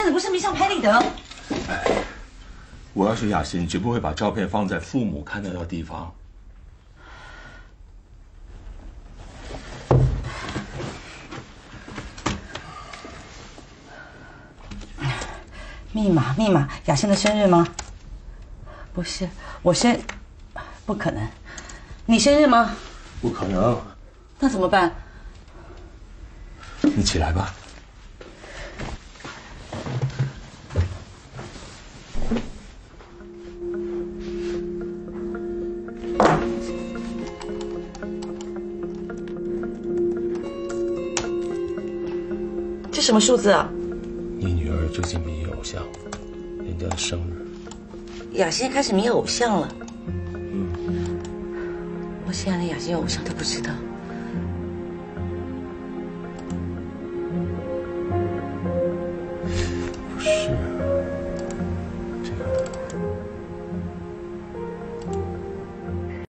那你不是迷上拍立得？ 哎，我要是雅欣，绝不会把照片放在父母看得到的地方。 密码，雅欣的生日吗？不是，不可能。你生日吗？ 不可能。 那怎么办？ 你起来吧。 这什么数字啊？ 你女儿最近迷偶像，人家的生日。 雅欣开始迷偶像了。我竟然连雅欣有偶像都不知道。 不是。